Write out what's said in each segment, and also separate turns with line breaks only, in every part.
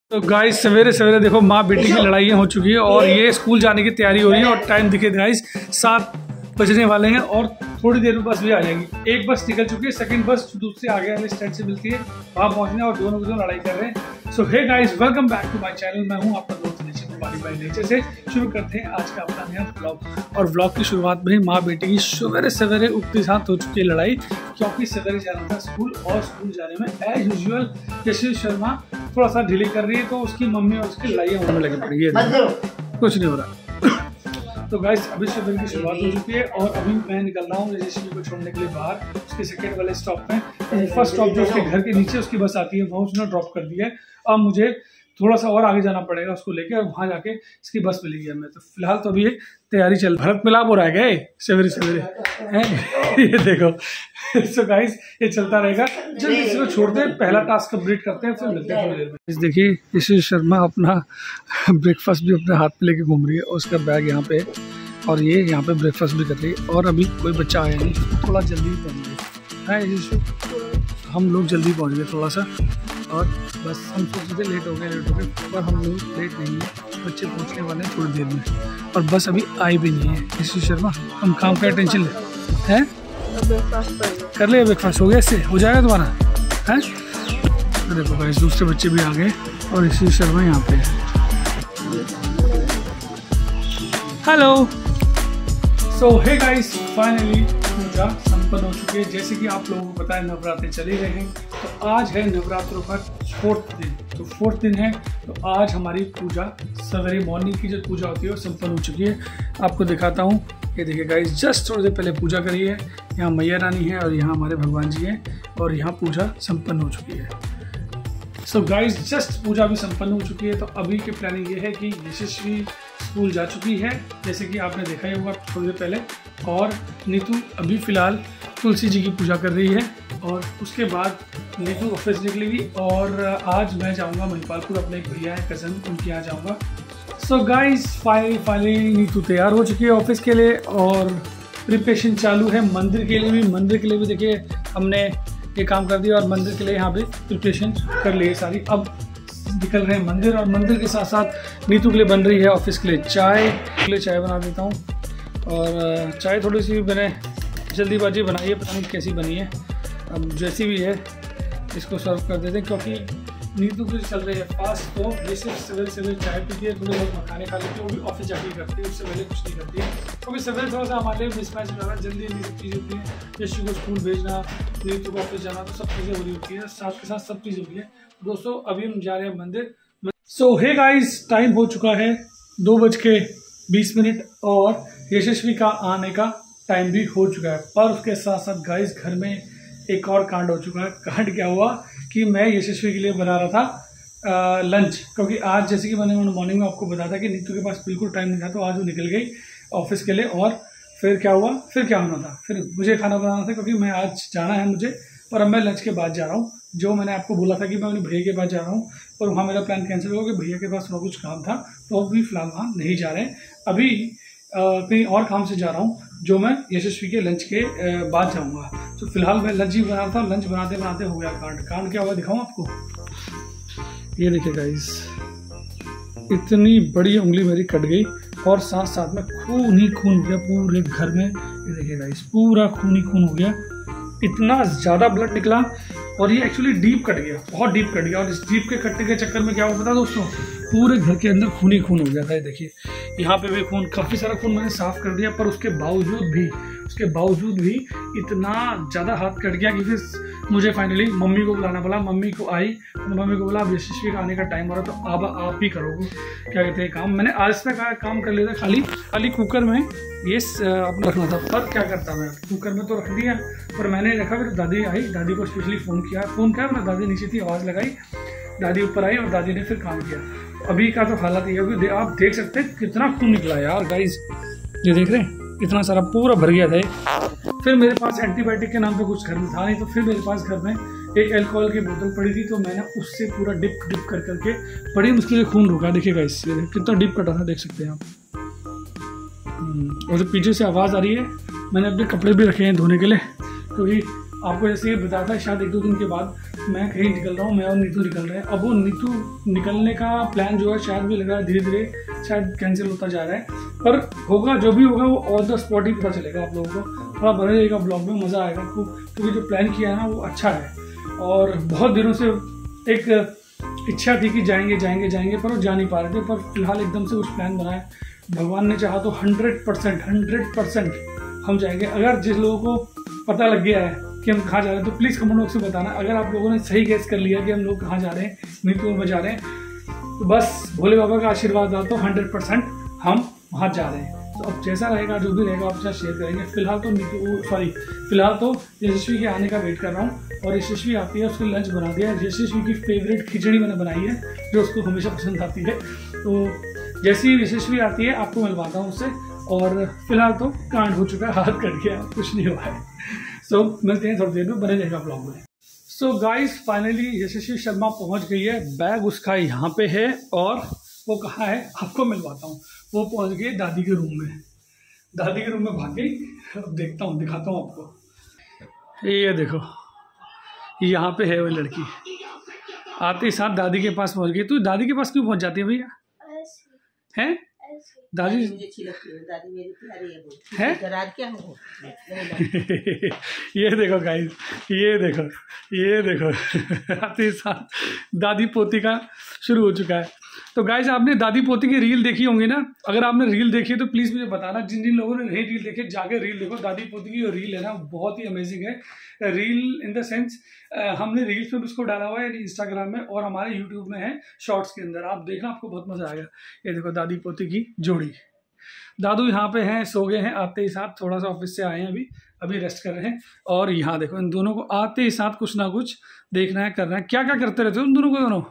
तो गाइस सवेरे सवेरे देखो माँ बेटी की लड़ाइयाँ हो चुकी है और ये स्कूल जाने की तैयारी हो रही है और टाइम दिखे गाइस 7 बजने वाले हैं और थोड़ी देर में बस भी आ जाएगी। एक बस निकल चुकी है, सेकंड बस दूसरे आगे वाले स्टैंड से मिलती है, वहाँ पहुँचना और दोनों लड़ाई कर रहे हैं। So hey guys, welcome back to my channel. मैं हूँ आपका दोस्त निश्चित कुमारी भाई नेचर से। शुरू करते हैं आज का अपना नया ब्लॉग। और ब्लॉग की शुरुआत में माँ बेटी की सवेरे सवेरे उठते साथ हो चुकी है लड़ाई, क्योंकि सवेरे जाना था स्कूल और स्कूल जाने में एज यूजुअल यशस्वी शर्मा थोड़ा सा डिले कर रही है, तो उसकी मम्मी और उसकी लड़ाइयाँ होने लगी पड़ी है। कुछ नहीं हो रहा। तो गाइस अभी सफर की शुरुआत हो चुकी है और अभी मैं निकल रहा हूँ यशस्वी को छोड़ने के लिए बाहर। उसके सेकंड वाले स्टॉप पे फर्स्ट स्टॉप जो उसके घर के नीचे उसकी बस आती है वहाँ उसने ड्रॉप कर दिया है। अब मुझे थोड़ा सा और आगे जाना पड़ेगा उसको लेके और वहाँ जाके इसकी बस मिलेगी हमें। तो फिलहाल तो अभी तैयारी चल भरत मिलाप हो रहा है गए सवेरे सवेरे ये देखो। सो गाइस ये चलता रहेगा, जल्दी इसको छोड़ते हैं, पहला टास्क कंप्लीट करते हैं, फिर मिलते हैं थोड़ी देर में। देखिए यशस्वी शर्मा अपना ब्रेकफास्ट भी अपने हाथ में लेके घूम रही है और उसका बैग यहाँ पे और ये यहाँ पे ब्रेकफास्ट भी कर रही है। और अभी कोई बच्चा आया नहीं, थोड़ा जल्दी पहुँच गए है यशस्वी, हम लोग जल्दी पहुँच गए थोड़ा सा। और बस हम सोचते थे लेट हो गए पर हम लोग लेट नहीं है, बच्चे पहुँचने वाले हैं थोड़ी देर में और बस अभी आई भी नहीं है। यशस्वी शर्मा हम काम का टेंशन ले हैं, कर ले ब्रेकफास्ट हो गया, इससे हो जाएगा तुम्हारा है। तो देखो भाई दूसरे बच्चे भी आ गए और यशस्वी शर्मा यहाँ पे है। Hello. So hey guys, finally पूजा संपन्न हो चुकी है। जैसे कि आप लोगों को पता है नवरात्रि चले रहे हैं, तो आज है नवरात्रों का 4th दिन। तो 4th दिन है, तो आज हमारी पूजा सवेरे मॉर्निंग की जो पूजा होती है वो संपन्न हो चुकी है। आपको दिखाता हूँ, ये देखिए गाइस जस्ट थोड़ी देर पहले पूजा करी है। यहाँ मैया रानी है और यहाँ हमारे भगवान जी हैं और यहाँ पूजा संपन्न हो चुकी है। सो गाइस जस्ट पूजा भी संपन्न हो चुकी है। तो अभी की प्लानिंग ये है कि यशस्वी स्कूल जा चुकी है जैसे कि आपने देखा ही होगा थोड़ी देर पहले, और नीतू अभी फ़िलहाल तुलसी जी की पूजा कर रही है और उसके बाद नीतू ऑफिस निकलेगी और आज मैं जाऊंगा महिपालपुर, अपने एक भैया है कज़न, उनके यहाँ जाऊंगा। सो गाइस फाइनली नीतू तैयार हो चुकी है ऑफिस के लिए और प्रिपरेशन चालू है मंदिर के लिए भी देखिए हमने ये काम कर दिया और मंदिर के लिए यहाँ पे प्रिपरेशन कर ली है सारी। अब निकल रहे हैं मंदिर और मंदिर के साथ साथ नीतू के लिए बन रही है ऑफिस के लिए चाय बना देता हूँ। और चाय थोड़ी सी मैंने जल्दीबाजी बनाई है, पता नहीं कैसी बनी है, अब जैसी भी है इसको सर्व कर देते हैं, क्योंकि नीतू की चल रही है फास्ट। तो ये सिर्फ सवेरे चाय पीती है, थोड़े बहुत मखाने खा लेती है, वो भी ऑफिस जाके करती है, उससे पहले कुछ नहीं करती है। क्योंकि सवेरे थोड़ा सा हमारे लिए मिसमैच हो रहा है, जल्दी सब चीज़ें होती है, यशु को स्कूल भेजना, नीतू को ऑफिस जाना, तो सब चीज़ें हो रही होती है, साथ के साथ सब चीज़ होती है। दोस्तों अभी हम जा रहे हैं मंदिर। सो हे गाइस, टाइम हो चुका है 2:20 और यशस्वी का आने का टाइम भी हो चुका है। पर उसके साथ साथ गाइस घर में एक और कांड हो चुका है। कांड क्या हुआ कि मैं यशस्वी के लिए बना रहा था लंच, क्योंकि आज जैसे कि मैंने मॉर्निंग में आपको बताया था कि नीतू के पास बिल्कुल टाइम नहीं था, तो आज वो निकल गई ऑफिस के लिए। और फिर क्या होना था, फिर मुझे खाना बनाना था, क्योंकि मैं आज जाना है मुझे, पर अब मैं लंच के बाद जा रहा हूँ। जो मैंने आपको बोला था कि मैं अपने भैया के पास जा रहा हूँ, पर वहाँ मेरा प्लान कैंसिल हो गया, भैया के पास थोड़ा कुछ काम था, तो अभी फिलहाल वहाँ नहीं जा रहे हैं। अभी कहीं और काम से जा रहा हूँ, जो मैं यशस्वी के लंच के बाद जाऊँगा। तो फिलहाल मैं लंच ही बना रहा था, लंच बनाते बनाते हो गया कांड क्या हुआ दिखाऊँ आपको। ये देखिए गाइस, इतनी बड़ी उंगली मेरी कट गई और साथ साथ में खून ही खून हो गया पूरे घर में। ये देखिए गाइस पूरा खून ही खून हो गया, इतना ज़्यादा ब्लड निकला और ये एक्चुअली डीप कट गया, बहुत डीप कट गया। और इस डीप के कटने के चक्कर में क्या हुआ पता दोस्तों, पूरे घर के अंदर खून ही खून हो गया था। ये देखिए यहाँ पे भी खून, काफ़ी सारा खून मैंने साफ कर दिया, पर उसके बावजूद भी इतना ज़्यादा हाथ कट गया कि फिर मुझे फाइनली मम्मी को बुलाना पड़ा। मम्मी को आई, मम्मी को बोला अब यशस्वी का आने का टाइम हो रहा है, तो अब आप ही करोगे क्या कहते हैं काम। मैंने आज तक काम कर लिया था, खाली कुकर में ये अपना रखना था, पर क्या करता मैं कुकर में तो रख दिया, पर मैंने देखा फिर दादी आई, दादी को स्पेशली फ़ोन किया, मैं दादी नीचे थी, आवाज़ लगाई, दादी ऊपर आई और दादी ने फिर काम किया। अभी का तो हालत ये है, आप देख सकते हैं कितना खून निकला यार गाइस, ये देख रहे हैं इतना सारा पूरा भर गया था। फिर मेरे पास एंटीबायोटिक के नाम पे कुछ घर में था नहीं, तो फिर मेरे पास घर में एक अल्कोहल की बोतल पड़ी थी, तो मैंने उससे पूरा डिप करके बड़ी मुश्किल से खून रुका। देखिए गाइस ये कितना डिप कटा था, देख सकते हैं आप। और जो पीछे से आवाज़ आ रही है, मैंने अपने कपड़े भी रखे हैं धोने के लिए, क्योंकि आपको जैसे ये बताया था शायद 1-2 दिन के बाद मैं कहीं निकल रहा हूँ, मैं और नीतू निकल रहे हैं। अब वो नीतू निकलने का प्लान जो है शायद भी लग रहा है धीरे धीरे शायद कैंसिल होता जा रहा है, पर होगा जो भी होगा वो ऑन द स्पॉट ही पता चलेगा आप लोगों को। थोड़ा बने रहेगा ब्लॉग में, मज़ा आएगा आपको, क्योंकि जो प्लान किया है ना वो अच्छा है। और बहुत दिनों से एक इच्छा थी कि जाएंगे जाएंगे जाएंगे, पर वो जा नहीं पा रहे थे, पर फिलहाल एकदम से कुछ प्लान बनाए। भगवान ने चाहा तो 100% हम जाएंगे। अगर जिस लोगों को पता लग गया है कि हम कहाँ जा रहे हैं तो प्लीज़ कमेंट बॉक्स में बताना। अगर आप लोगों ने सही गेस कर लिया कि हम लोग कहाँ जा रहे हैं, नीतू में जा रहे हैं, तो बस भोले बाबा का आशीर्वाद था तो 100% हम वहाँ जा रहे हैं। तो अब जैसा रहेगा जो भी रहेगा आपके साथ शेयर करेंगे। फिलहाल तो यशस्वी के आने का वेट कर रहा हूँ, और यशस्वी आती है उसके लंच बना दिया है। यशस्वी की फेवरेट खिचड़ी मैंने बनाई है जो उसको हमेशा पसंद आती है। तो जैसे ही यशस्वी आती है आपको मिलवाता हूँ उससे। और फिलहाल तो कांड हो चुका है, हाथ कट गया, कुछ नहीं हुआ है। सो मिलते हैं थोड़ी देर में, बने रहेगा ब्लॉग में। So guys finally Yashasvi Sharma पहुंच गई है, बैग उसका यहाँ पे है, और वो कहाँ है आपको मिलवाता हूँ। वो पहुंच गई दादी के रूम में, दादी के रूम में भाग गई। अब देखता हूँ, दिखाता हूँ आपको। ये देखो यहाँ पे है वो लड़की, आते ही साथ दादी के पास पहुंच गई। तू दादी के पास क्यों पहुंच जाती है भैया? हैं दादी
मुझे अच्छी लगती है, दादी मेरी प्यारी है। वो क्या हो
ये देखो गाइस, ये देखो आते ही साथ दादी पोती का शुरू हो चुका है। तो गाइस आपने दादी पोती की रील देखी होंगी ना, अगर आपने रील देखी है तो प्लीज़ मुझे बताना। जिन जिन लोगों ने नहीं रील देखी जाके रील देखो। दादी पोती की जो रील है ना बहुत ही अमेजिंग है। रील इन द सेंस हमने रील्स में भी उसको डाला हुआ है इंस्टाग्राम में, और हमारे यूट्यूब में है शॉर्ट्स के अंदर, आप देखना आपको बहुत मज़ा आएगा। ये देखो दादी पोती की जोड़ी। दादू यहाँ पे हैं, सो गए हैं आते ही साथ, थोड़ा सा ऑफिस से आए हैं अभी रेस्ट कर रहे हैं। और यहाँ देखो इन दोनों को आते ही साथ कुछ ना कुछ देखना है, करना है। क्या क्या करते रहते हो उन दोनों को दोनों।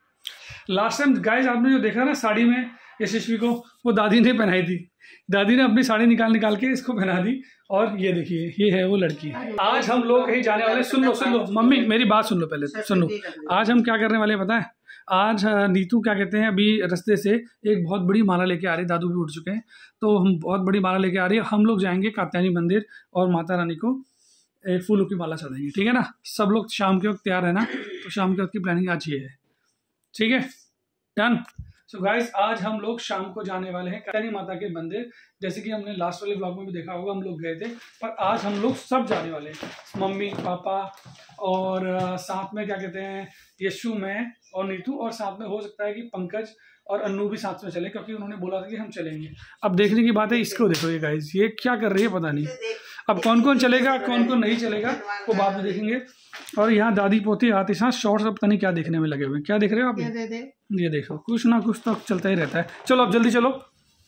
लास्ट टाइम गाइस आपने जो देखा ना साड़ी में यशस्वी को, वो दादी ने पहनाई थी। दादी ने अपनी साड़ी निकाल के इसको पहना दी। और ये देखिए ये है वो लड़की। आज हम लोग कहीं जाने वाले, सुन लो मम्मी मेरी बात सुन लो, पहले सुन लो। आज हम क्या करने वाले पता है? आज नीतू क्या कहते हैं, अभी रास्ते से एक बहुत बड़ी माला लेके आ रही, दादू भी उठ चुके हैं तो हम बहुत बड़ी माला लेके आ रही है। हम लोग जाएंगे कात्यायनी मंदिर और माता रानी को फूलों की माला चढ़ाएंगे, ठीक है ना। सब लोग शाम के वक्त तैयार है ना, तो शाम के वक्त की प्लानिंग आज ये है, ठीक है, डन। सो गाइस आज हम लोग शाम को जाने वाले हैं कात्यायनी माता के मंदिर। जैसे कि हमने लास्ट वाले ब्लॉग में भी देखा होगा, हम लोग गए थे, पर आज हम लोग सब जाने वाले हैं, मम्मी पापा और साथ में क्या कहते हैं यशु, मैं और नीतू, और साथ में हो सकता है कि पंकज और अन्नू भी साथ में चले, क्योंकि उन्होंने बोला था कि हम चलेंगे। अब देखने की बात है, इसको देखो ये गाइस, ये क्या कर रही है पता नहीं। अब कौन कौन चलेगा कौन कौन नहीं चलेगा वो बाद में देखेंगे। और यहाँ दादी पोती आते साथ शॉर्ट्स अब पता नहीं क्या देखने में लगे हुए। क्या देख रहे हो आप? ये देखो कुछ ना कुछ तो चलता ही रहता है। चलो अब जल्दी चलो।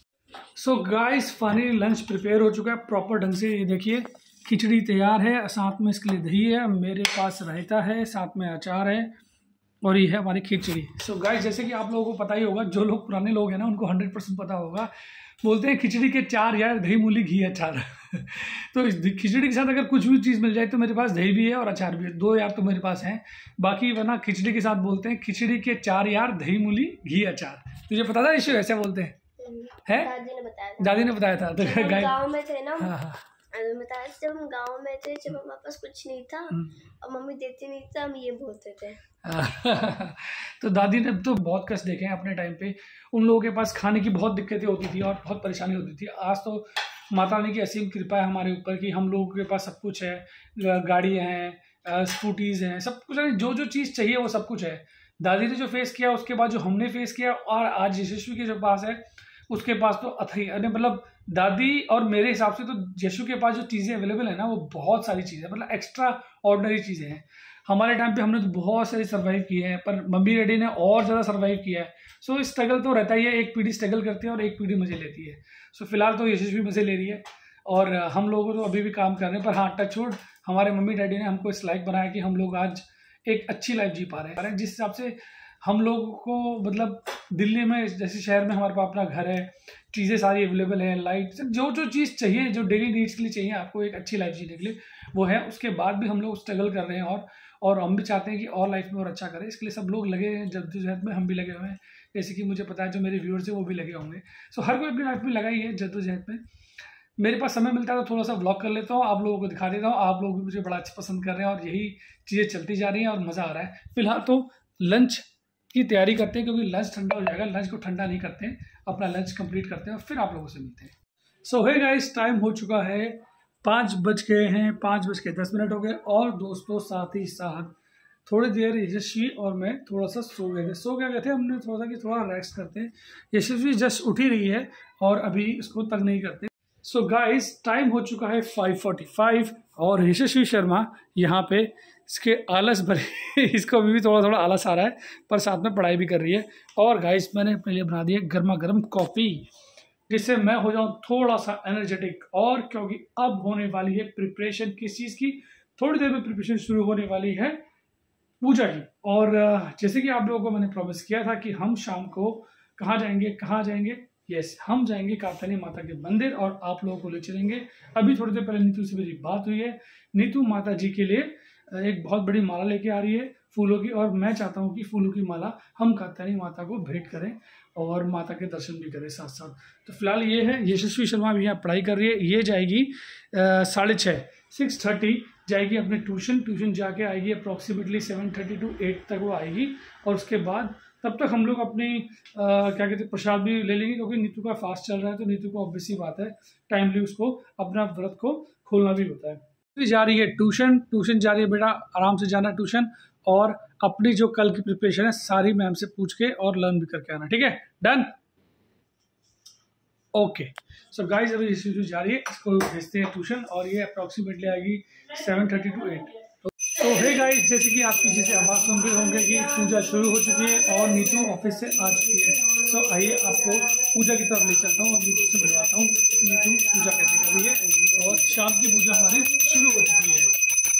So guys finally lunch prepare हो चुका है प्रॉपर ढंग से। ये देखिए खिचड़ी तैयार है, साथ में इसके लिए दही है, मेरे पास रायता है, साथ में अचार है, और ये है हमारी खिचड़ी। सो गाइस जैसे कि आप लोगों को पता ही होगा, जो लोग पुराने लोग हैं ना उनको 100% पता होगा, बोलते हैं खिचड़ी के 4 यार, दही मूली घी अचार। तो इस खिचड़ी के साथ अगर कुछ भी चीज़ मिल जाए तो मेरे पास दही भी है और अचार भी है, 2 यार तो मेरे पास हैं। बाकी वरना खिचड़ी के साथ बोलते हैं खिचड़ी के 4 यार, दही मूली घी अचार। तुझे पता था इश्यू ऐसे बोलते हैं? है दादी ने बताया था। तो
गाँव में थे ना,
हाँ
बताया जब हम गाँव में थे, जब हमारे पास कुछ नहीं था और मम्मी देती नहीं था, हम ये बोलते थे।
तो दादी ने तो बहुत कष्ट देखे हैं अपने टाइम पे। उन लोगों के पास खाने की बहुत दिक्कतें होती थी और बहुत परेशानी होती थी। आज तो माता रानी की असीम कृपा है हमारे ऊपर कि हम लोगों के पास सब कुछ है, गाड़ियाँ हैं, स्कूटीज़ हैं, सब कुछ है, जो जो चीज़ चाहिए वो सब कुछ है। दादी ने जो फेस किया उसके बाद जो हमने फेस किया, और आज यशस्वी के जो पास है उसके पास तो अथई, अरे मतलब दादी और मेरे हिसाब से तो यशु के पास जो चीज़ें अवेलेबल है ना वो बहुत सारी चीज़ें, मतलब एक्स्ट्रा ऑर्डिनरी चीज़ें हैं। हमारे टाइम पे हमने तो बहुत सारी सर्वाइव किए हैं, पर मम्मी डैडी ने और ज़्यादा सर्वाइव किया है। सो स्ट्रगल तो रहता ही है, एक पीढ़ी स्ट्रगल करती है और एक पीढ़ी मज़े लेती है। सो फिलहाल तो यशस्वी मज़े ले रही है और हम लोग तो अभी भी काम कर रहे हैं, पर हाँ टच वुड हमारे मम्मी डैडी ने हमको इस लाइक बनाया कि हम लोग आज एक अच्छी लाइफ जी पा रहे हैं। जिस हिसाब से हम लोग को, मतलब दिल्ली में जैसे शहर में हमारे पास अपना घर है, चीज़ें सारी अवेलेबल है, लाइट, जो जो चीज़ चाहिए, जो डेली नीड्स के लिए चाहिए आपको एक अच्छी लाइफ जीने के लिए, वो है। उसके बाद भी हम लोग स्ट्रगल कर रहे हैं और हम भी चाहते हैं कि और लाइफ में और अच्छा करें। इसके लिए सब लोग लगे हैं जद्दोजहद में, हम भी लगे हुए हैं। जैसे कि मुझे पता है जो मेरे व्यूअर्स हैं वो भी लगे होंगे। सो हर कोई अपनी लाइफ में लगा ही है जद्दोजहद में। मेरे पास समय मिलता है तो थोड़ा सा व्लॉग कर लेता हूँ, आप लोगों को दिखा देता हूँ। आप लोग भी मुझे बड़ा अच्छा पसंद कर रहे हैं और यही चीज़ें चलती जा रही हैं और मज़ा आ रहा है। फिलहाल तो लंच की तैयारी करते हैं क्योंकि लंच ठंडा हो जाएगा। लंच को ठंडा नहीं करते हैं, अपना लंच कंप्लीट करते हैं और फिर आप लोगों से मिलते हैं। सो हे गाइस, टाइम हो चुका है 5 बज गए हैं, 5:10 हो गए। और दोस्तों साथ ही साथ थोड़ी देर यशस्वी और मैं थोड़ा सा सो गए थे हमने थोड़ा सा कि थोड़ा रेस्ट करते हैं। यशस्वी जस्ट उठी रही है और अभी इसको तक नहीं करते। सो गाइस, टाइम हो चुका है 5:45 और यशस्वी शर्मा यहाँ पे इसके आलस भरे इसको अभी भी थोड़ा आलस आ रहा है, पर साथ में पढ़ाई भी कर रही है। और गाइस, मैंने अपने लिए बना दी है गर्मा गर्म कॉफ़ी, जिससे मैं हो जाऊँ थोड़ा सा एनर्जेटिक। और क्योंकि अब होने वाली है प्रिपरेशन किस चीज़ की, थोड़ी देर में प्रिपरेशन शुरू होने वाली है पूजा की। और जैसे कि आप लोगों को मैंने प्रॉमिस किया था कि हम शाम को कहाँ जाएंगे, यस, हम जाएंगे कात्यायनी माता के मंदिर और आप लोगों को ले चलेंगे। अभी थोड़ी देर पहले नीतू से मेरी बात हुई है। नीतू माता जी के लिए एक बहुत बड़ी माला लेके आ रही है फूलों की, और मैं चाहता हूँ कि फूलों की माला हम कात्यायनी माता को भेंट करें और माता के दर्शन भी करें साथ साथ। तो फिलहाल ये है, यशस्वी शर्मा भी यहाँ पढ़ाई कर रही है। ये जाएगी 6:30 जाएगी अपने ट्यूशन जाके आएगी। अप्रॉक्सीमेटली 7:30 to 8 तक वो आएगी। और उसके बाद तब तक हम लोग अपनी क्या कहते हैं प्रसाद भी ले लेंगे, क्योंकि नीतू का फास्ट चल रहा है तो नीतू को ऑब्वियस सी बात है टाइमली उसको अपना व्रत को खोलना भी होता है। तो जा रही है ट्यूशन जा रही है बेटा, आराम से जाना ट्यूशन। और अपनी जो कल की प्रिपरेशन है सारी मैम से पूछ के और लर्न भी करके आना, ठीक है? Done, okay. सो गाइस, अभी इस जा रही है, इसको भेजते हैं ट्यूशन और ये अप्रॉक्सीमेटली आएगी 7:30 to 8। तो हे गाइस, जैसे कि आप पीछे से आवाज़ सुन रहे होंगे कि पूजा शुरू हो चुकी है और नीतू ऑफिस से आ चुकी है। सो आइए आपको पूजा की तरफ ले चलता हूँ और नीतू से मिलवाता हूँ कि नीतू पूजा कैसे कर रही है। और शाम की पूजा हमारी शुरू हो चुकी है।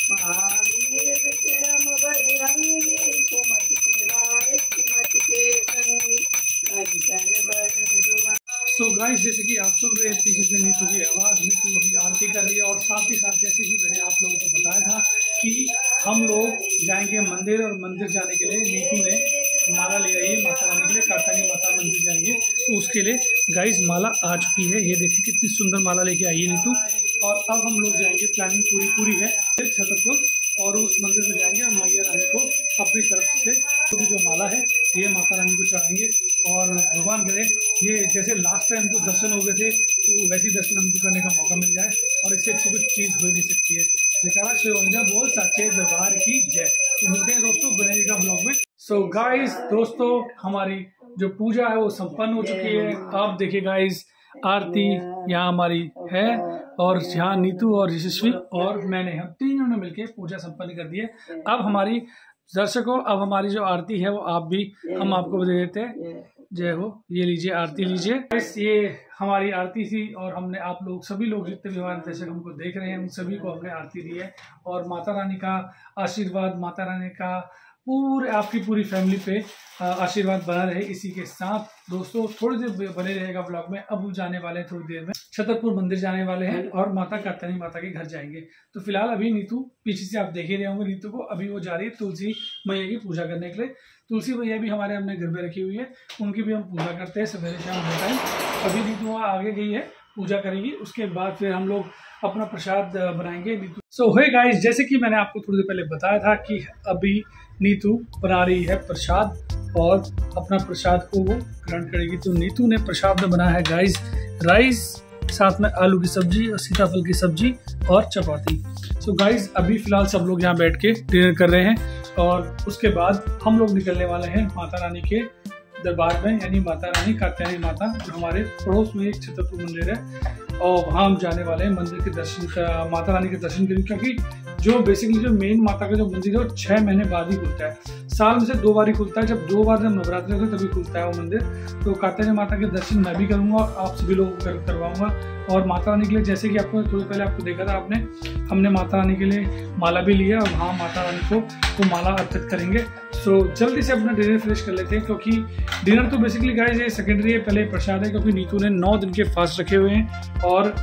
तो गाइस, जैसे कि आप सुन रहे हैं पीछे से नीतू की आवाज़, नीतू अभी आरती कर रही है। और साथ ही साथ जैसे कि मैंने आप लोगों को बताया था कि हम लोग जाएंगे मंदिर, और मंदिर जाने के लिए नीतू ने माला ले आई है माता रानी के लिए। कात्यायनी माता मंदिर जाएंगे तो उसके लिए गाइस माला आ चुकी है। ये देखिए कितनी सुंदर माला लेके आई है नीतू। और अब हम लोग जाएंगे, प्लानिंग पूरी है छतरपुर, और उस मंदिर में जाएंगे और मैया रानी को अपनी तरफ से जो माला है ये माता रानी को चढ़ाएंगे। और भगवान करे ये जैसे लास्ट टाइम हमको दर्शन हो गए थे तो वैसे ही दर्शन हमको करने का मौका मिल जाए, और इससे अच्छी कुछ चीज़ हो नहीं सकती है। जयकारा श्री वंजा बोल सच्चे दरबार की जय। तो मिलते हैं दोस्तों बनेगा ब्लॉग में। सो गाइस, दोस्तों हमारी जो पूजा है वो संपन्न हो चुकी है। आप देखिए गाइस, आरती यहाँ हमारी है और यहाँ नीतू और यशस्वी और मैंने, हम तीनों ने मिलकर पूजा संपन्न कर दी है। अब हमारी दर्शकों, अब हमारी जो आरती है वो आप भी, हम आपको दे देते हैं। जय हो, ये लीजिए आरती लीजिए। बस ये हमारी आरती थी और हमने, आप लोग सभी लोग जितने भी हमारे दर्शक हमको देख रहे हैं उन सभी को हमने आरती दी है। और माता रानी का आशीर्वाद, माता रानी का पूरे आपकी पूरी फैमिली पे आशीर्वाद बना रहे। इसी के साथ दोस्तों थोड़ी देर बने रहेगा ब्लॉग में। अब जाने वाले हैं थोड़ी देर में छतरपुर मंदिर जाने वाले हैं और माता कात्यायनी माता के घर जाएंगे। तो फिलहाल अभी नीतू पीछे से आप देख ही रहे होंगे नीतू को, अभी वो जा रही है तुलसी मैया की पूजा करने के लिए। तुलसी मैया भी हमारे हमने घर में रखी हुई है, उनकी भी हम पूजा करते हैं सवेरे शाम हर टाइम। अभी नीतू आगे गई है, पूजा करेगी, उसके बाद फिर हम लोग अपना प्रसाद बनाएंगे। नीतू सो हे गाइस, जैसे कि मैंने आपको थोड़ी देर पहले बताया था कि अभी नीतू बना रही है प्रसाद और अपना प्रसाद को वो ग्रहण करेगी। तो नीतू ने प्रसाद में बनाया है गाइस राइस, साथ में आलू की सब्जी और सीताफल की सब्जी और चपाती। सो गाइस, अभी फिलहाल सब लोग यहाँ बैठ के डिनर कर रहे हैं और उसके बाद हम लोग निकलने वाले हैं माता रानी के दरबार में, यानी माता रानी कात्यायनी माता जो हमारे पड़ोस में एक छतरपुर मंदिर है, और वहाँ हम जाने वाले हैं मंदिर के दर्शन, माता रानी के दर्शन के लिए। क्योंकि जो बेसिकली जो मेन माता का जो मंदिर है वो 6 महीने बाद ही खुलता है, साल में से 2 बार ही खुलता है। जब 2 बार जब नवरात्रि होते तभी खुलता है वो मंदिर। तो कात्यायनी माता के दर्शन मैं भी करूँगा और आप सभी लोगों को करवाऊँगा। और माता रानी के लिए, जैसे कि आपको थोड़ी पहले आपको देखा था आपने, हमने माता रानी के लिए माला भी लिया और वहाँ माता रानी को वो माला अर्पित करेंगे। सो जल्दी से अपना डिनर फिनिश कर लेते हैं, क्योंकि डिनर तो बेसिकली गाइस ये सेकेंडरी है, पहले प्रसाद है, क्योंकि नीतू ने 9 दिन के फास्ट रखे हुए हैं। और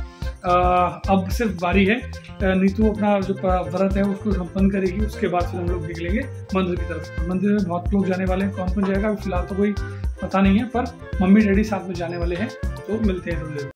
अब सिर्फ बारी है, नीतू अपना जो व्रत है उसको संपन्न करेगी, उसके बाद फिर हम लोग निकलेंगे मंदिर की तरफ। मंदिर में बहुत लोग जाने वाले हैं, कौन कौन जाएगा फिलहाल तो कोई पता नहीं है, पर मम्मी डैडी साथ में जाने वाले हैं। तो मिलते हैं थोड़ी देर।